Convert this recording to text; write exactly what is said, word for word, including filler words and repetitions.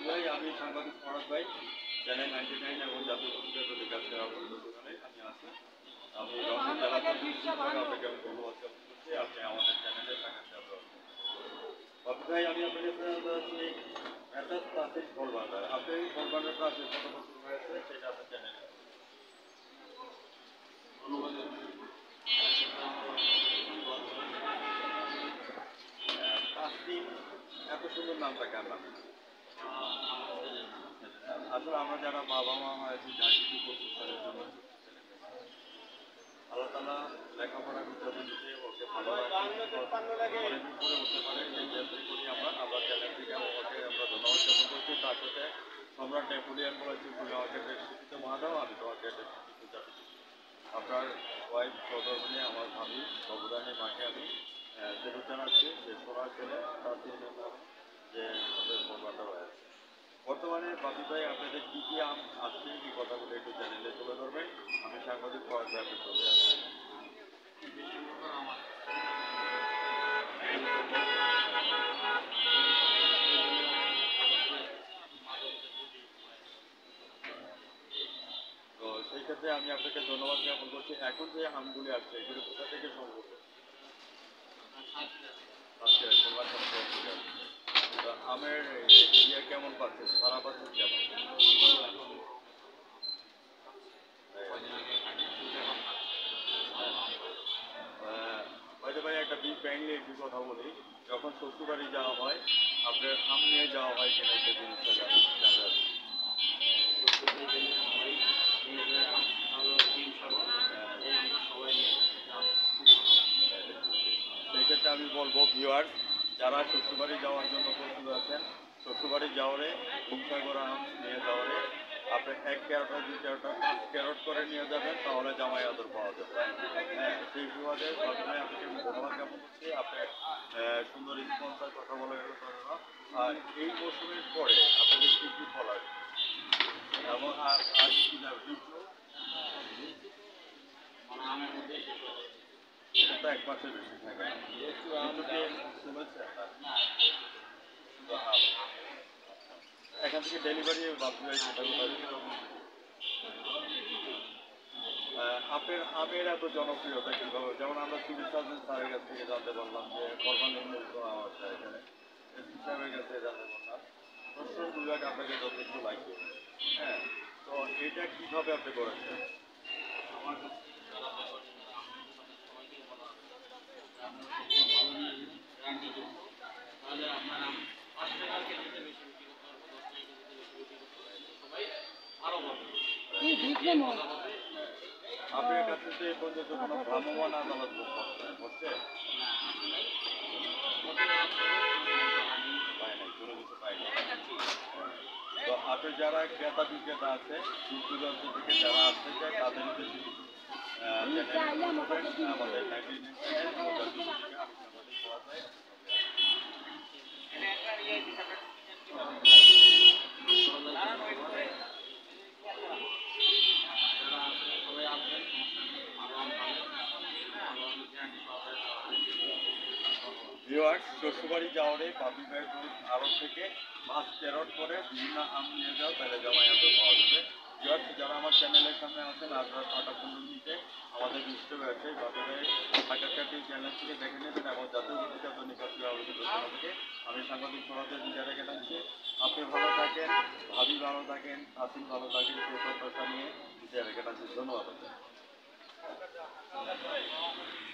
ভাই আমি সাংবাদিক ফরাদ ভাই চ্যানেল নাইনটি নাইন এবং জাতীয় পত্রিকার অধিকার সেবা দোকানে আমি আছি। আমি রংপুর জেলা থেকে আপনাকে আমি ধন্যবাদ জ্ঞাপন করছি। আপনি আমাদের চ্যানেলে থাকার জন্য। বাবু ভাই আমি আপনাকে আছি মেসাজ তাসির ফলবান্ডার। আপনি এই ফলবান্ডারটা আছে কত বছর হয়েছে সেটা আপনার চ্যানেলে তাসিম এত সুন্দর নামটা কেন নাম? আসলে আমরা যারা বাবা মা হয়েছি যা কিছু করতে পারে জন্য আল্লাহ তালা লেখাপড়া করতে দিতে ওকে ভালো করে উঠতে পারে এই চেষ্টা করি আমরা আমরা চ্যানেল থেকে ওকে আমরা ধন্যবাদ জ্ঞাপন করছি। তার সাথে সম্রাট নেপোলিয়ান বলেছি তুমি আমাকে শিক্ষিত মা দাও আমি তোমাকে শিক্ষিত জাতি। আপনার ওয়াইফ সদরমণি আমার ভাবি সবুদানি মাকে আমি ফেরত জানাচ্ছি যে সোনার ছেলে তার তিন যে আমাদের প্রোগ্রামটা রয়েছে। বর্তমানে বাপি ভাই আপনাদের কী কী আম আসছে এই কথাগুলো একটু চ্যানেলে তুলে ধরবেন। আমি সাংবাদিক ফরাদ ভাই আপনি চলে আসছি। তো সেই ক্ষেত্রে আমি আপনাকে ধন্যবাদ জ্ঞাপন করছি। এখন যে আমগুলি আসছে এগুলো কোথা থেকে সম্ভব? আচ্ছা আমের ইয়ে কেমন পাচ্ছেন? সারা পাচ্ছেন কেমন? হয়তো ভাই একটা বি ফ্রেন্ডলি একটু কথা বলি, যখন শ্বশুরবাড়ি যাওয়া হয় আপনার আম নিয়ে যাওয়া হয় কিনা একটা জিনিসটা জানা জানা সেক্ষেত্রে আমি বলবো ভিউয়ার্স যারা শ্বশুরবাড়ি যাওয়ার জন্য প্রস্তুত আছেন শ্বশুরবাড়ি যাওয়ারে ভূমসাগর আম নিয়ে যাওয়ারে আপনি এক ক্যারোটা দুই ক্যারোটা পাঁচ ক্যারোট করে নিয়ে যাবেন তাহলে জামাই আদর পাওয়া যাবে। হ্যাঁ সেই সুবাদে প্রথমে আপনাকে আমি ধন্যবাদ জ্ঞাপন করছি। আপনার সুন্দর স্পন্সার কথা বলা গেল ধন্যবাদ। আর এই মৌসুমের পরে আপনাদের কী কী ফল আসবে এবং আর আর কী না লিচু এটা তো এক মাসের বেশি থাকে লিচু আমকে শুনেছে এখান থেকে ডেলিভারি বাকি আপনার আমের এত জনপ্রিয়তা কীভাবে? যেমন আমরা সিভিল সার্জন স্যারের কাছ থেকে জানতে পারলাম যে ফরমালিন মুক্ত আম আছে এখানে এসপি সাহেবের কাছে জানতে পারলাম প্রশ্ন বিভাগ আপনাকে যথেষ্ট লাগবে। হ্যাঁ তো এটা কীভাবে আপনি করেছেন? আমার কাছে তাহলে আপনার আম পাঁচ টাকার কেজিতে বেশি বিক্রি করতে পারবো দশ টাকা কেজিতে বেশি বিক্রি করতে পারবো সবাই আরও ভালো আপনার কাছে যে এই পর্যন্ত কোনো ভ্রাম্যমাণ আদালত করছে পায় নাই কোনো কিছু পায় নাই। তো আপনি যারা ক্রেতা বিক্রেতা আছে দূর থেকে যারা আসতে চায় তাদের উদ্দেশ্যে আমাদের ভিউয়ার্স শ্বশুরবাড়ি যাওয়ারে বাপি ভাইয়ের আড়ত থেকে পাঁচ ক্যারট করে বিভিন্ন আম নিয়ে যাও তাহলে জামাই আদর পাওয়া যাবে। ভিউয়ার্স যারা আমার চ্যানেলের সামনে আছেন আপনারা ছটা পনেরো মিনিটে আমাদের নিশ্চিত হয়েছে বাপি ভাই ঢাকাকাটি চ্যানেল থেকে দেখে নেবেন এবং জাতীয় পত্রিকা দৈনিক পত্রিকা আলোচনা থেকে আমি সাংবাদিক সমাজের বিদায় রেখে থাকছি। আপনি ভালো থাকেন, ভাবি ভালো থাকেন, আসিন ভালো থাকেন সেই প্রত্যাশা নিয়ে বিদায় রেখে থাকছি। ধন্যবাদ।